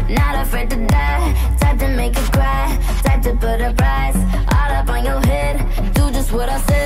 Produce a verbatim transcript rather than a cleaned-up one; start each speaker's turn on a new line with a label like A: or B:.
A: not afraid to die. Type to make you cry, type to put a price all up on your head. Do just what I said.